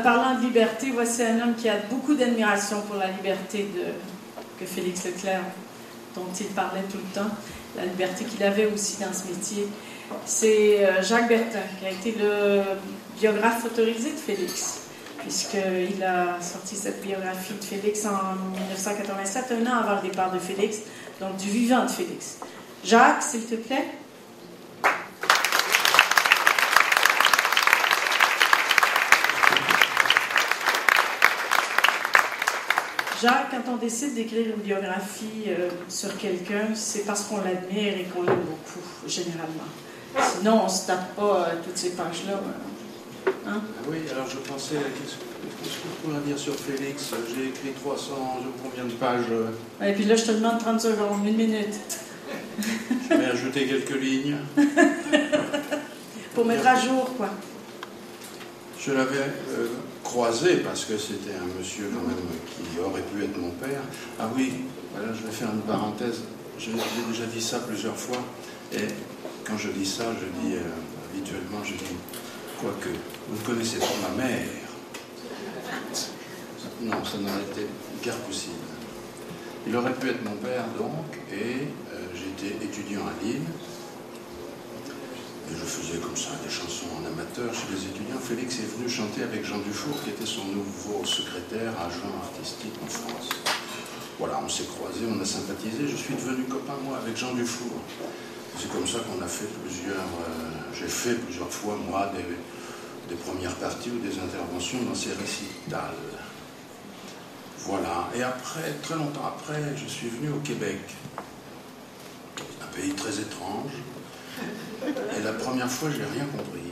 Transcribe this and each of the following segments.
parlant de liberté, voici un homme qui a beaucoup d'admiration pour la liberté que Félix Leclerc, dont il parlait tout le temps, la liberté qu'il avait aussi dans ce métier. C'est Jacques Bertin, qui a été le biographe autorisé de Félix, puisqu'il a sorti cette biographie de Félix en 1987, un an avant le départ de Félix, donc du vivant de Félix. Jacques, s'il te plaît. Jacques, quand on décide d'écrire une biographie sur quelqu'un, c'est parce qu'on l'admire et qu'on l'aime beaucoup, généralement. Sinon, on ne se tape pas toutes ces pages-là. Hein? Oui, alors je pensais, qu'est-ce que je pourrais dire sur Félix? J'ai écrit 300, combien de pages? Et puis là, je te demande 30 secondes, 1 minute. Je vais ajouter quelques lignes. Pour mettre à jour, quoi. Je l'avais croisé parce que c'était un monsieur quand même qui aurait pu être mon père. Ah oui, voilà, je vais faire une parenthèse. J'ai déjà dit ça plusieurs fois. Et quand je dis ça, je dis habituellement, je dis, quoique, vous ne connaissez pas ma mère. Non, ça n'aurait été guère possible. Il aurait pu être mon père donc, et j'étais étudiant à Lille. Et je faisais comme ça des chansons en amateur chez les étudiants. Félix est venu chanter avec Jean Dufour, qui était son nouveau secrétaire, agent artistique en France. Voilà, on s'est croisés, on a sympathisé. Je suis devenu copain, moi, avec Jean Dufour. C'est comme ça qu'on a fait j'ai fait plusieurs fois, moi, des premières parties ou des interventions dans ces récitals. Voilà. Et après, très longtemps après, je suis venu au Québec. Un pays très étrange. Et la première fois, je n'ai rien compris.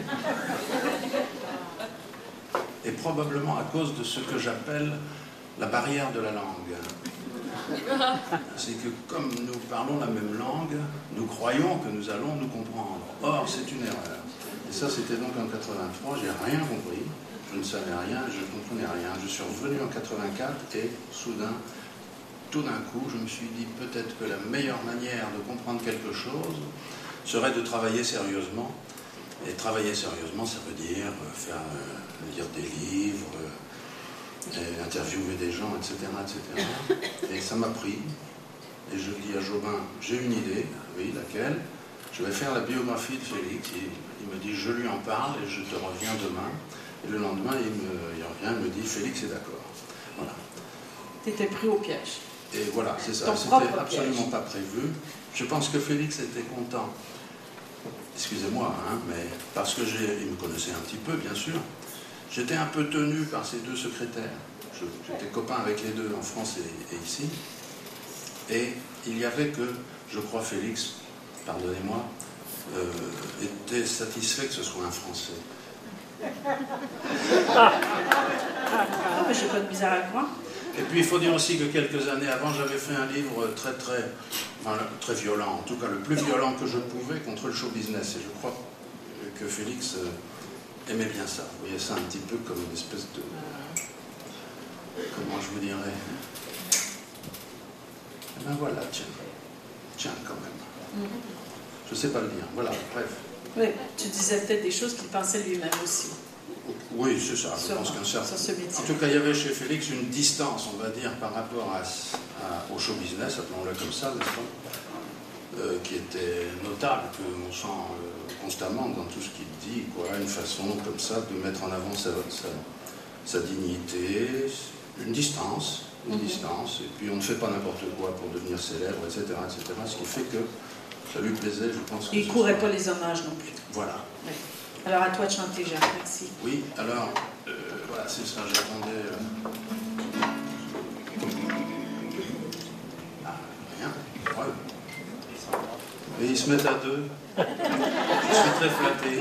Et probablement à cause de ce que j'appelle la barrière de la langue. C'est que comme nous parlons la même langue, nous croyons que nous allons nous comprendre. Or, c'est une erreur. Et ça, c'était donc en 83, j'ai rien compris. Je ne savais rien, je ne comprenais rien. Je suis revenu en 84 et soudain, tout d'un coup, je me suis dit peut-être que la meilleure manière de comprendre quelque chose serait de travailler sérieusement. Et travailler sérieusement, ça veut dire lire des livres, interviewer des gens, etc., etc. Et ça m'a pris. Et je dis à Jobin, j'ai une idée, oui, laquelle? Je vais faire la biographie de Félix. Il me dit, je lui en parle et je te reviens demain. Et le lendemain, il revient, il me dit, Félix est d'accord. Voilà. Tu étais pris au piège. Et voilà, c'est ça. C'était absolument pas prévu. Je pense que Félix était content. Excusez-moi, hein, mais parce que il me connaissait un petit peu, bien sûr. J'étais un peu tenu par ces deux secrétaires. J'étais copain avec les deux en France et ici. Et il y avait que, je crois, Félix, pardonnez-moi, était satisfait que ce soit un Français. Ah, mais j'ai pas de misère à croire. Et puis il faut dire aussi que quelques années avant, j'avais fait un livre très violent, en tout cas le plus violent que je pouvais contre le show business. Et je crois que Félix aimait bien ça. Vous voyez ça un petit peu comme une espèce de... Comment je vous dirais? Eh ben voilà, tiens quand même. Je sais pas le dire. Voilà, bref. Oui, tu disais peut-être des choses qu'il pensait lui-même aussi. Oui, c'est ça. Je pense qu'un certain... En tout cas, il y avait chez Félix une distance, on va dire, par rapport au show business, appelons-le comme ça, n'est-ce pas, qui était notable, qu'on sent constamment dans tout ce qu'il dit, quoi, une façon comme ça de mettre en avant sa dignité, une distance, et puis on ne fait pas n'importe quoi pour devenir célèbre, etc., ce qui fait que ça lui plaisait, je pense. Il ne courait pas les hommages non plus. Voilà. Oui. Alors à toi de chanter, Jacques, merci. Oui, alors, voilà, c'est ça, j'attendais... rien, ouais. Et ils se mettent à deux. Je suis très flatté.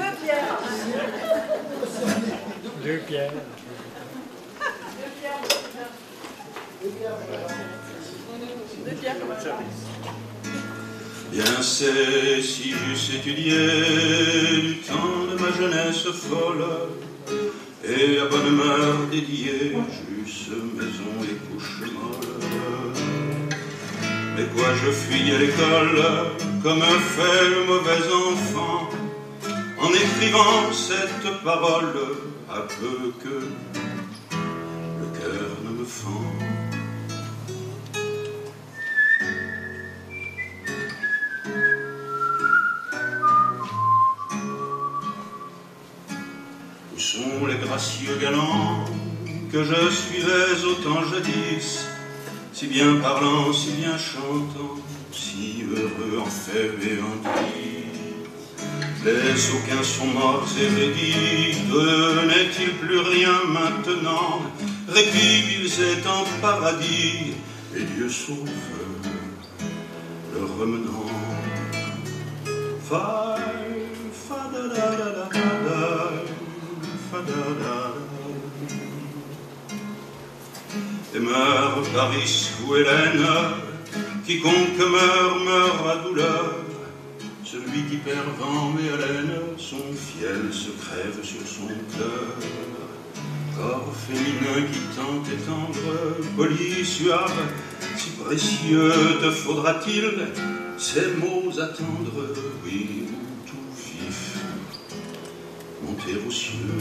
Deux pierres. Bien c'est si j'eusse étudié du temps de ma jeunesse folle et à bonne mère dédiée j'eusse maison et couche molle. Mais quoi je fuyais l'école comme fait le mauvais enfant en écrivant cette parole à peu que le cœur ne me fend. Où sont les gracieux galants que je suivais autant jadis, si bien parlant, si bien chantant, si heureux en fève et en dit. Les aucun sont morts et rédits, n'est-il plus rien maintenant? Répit, ils étaient en paradis, et Dieu sauve le remenant. Fa, fa, da, da, da, da, da, fa, da, da. Et meurt Paris ou Hélène, quiconque meurt, meurt à douleur. Celui qui perd vent et haleine, son fiel se crève sur son cœur. Corps féminin qui tente et tendre, poli, suave, si précieux te faudra-t-il ces mots attendre, oui, ou tout vif, monter aux cieux.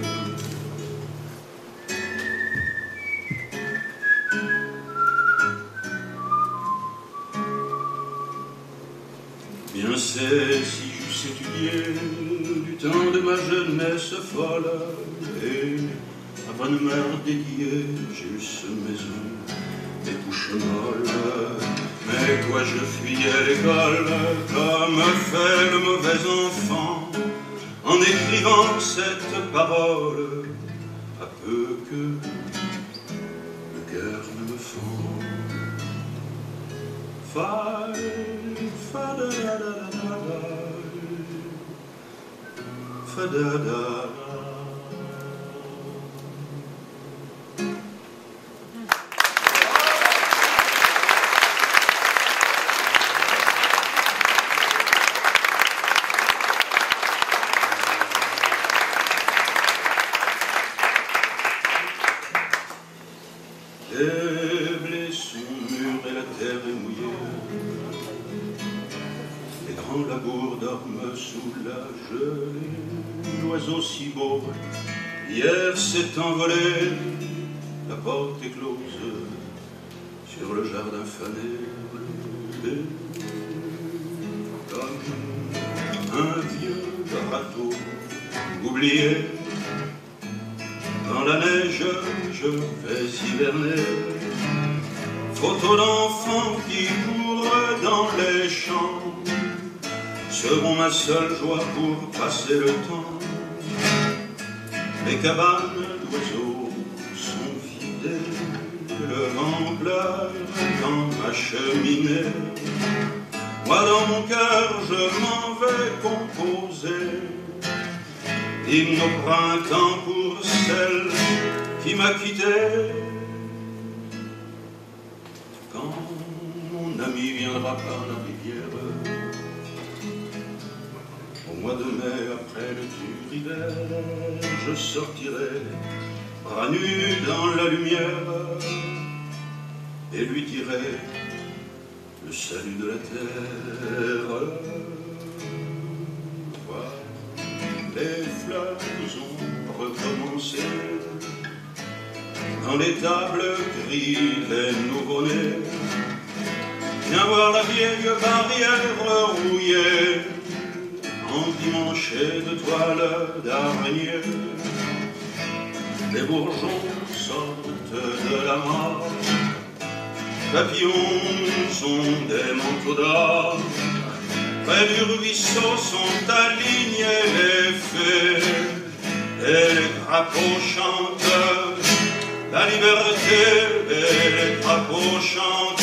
Bien c'est si j'eusse étudié du temps de ma jeunesse folle, et à bonne mère dédiée, j'eusse maison et couche molle. Mais quoi je fuyais l'école, comme fait le mauvais enfant, en écrivant cette parole, à peu que le cœur ne me fend. Fa, fa, da, da, da, da, da, fa, da, da. Les blés sont mûrs et la terre est mouillée. Les grands labours dorment sous la gelée. L'oiseau si beau, hier s'est envolé. La porte est close sur le jardin fané. Comme un vieux bateau oublié. Dans la neige, je vais hiverner. Photos d'enfants qui courent dans les champs seront ma seule joie pour passer le temps. Les cabanes d'oiseaux sont vidées, le vent pleure dans ma cheminée. Moi dans mon cœur, je m'en vais composer hymne au printemps pour celle qui m'a quitté. Quand mon ami viendra par la rivière, au mois de mai après le dur hiver, je sortirai bras nus dans la lumière et lui dirai le salut de la terre. Les fleurs ont recommencé. Dans les tables crient les nouveau-nés. Viens voir la vieille barrière rouillée, endimanchée de toiles d'araignée. Les bourgeons sortent de la mort. Papillons sont des manteaux d'or. Près du ruisseau sont alignés les fées et les crapauds chantent la liberté et les crapauds chantent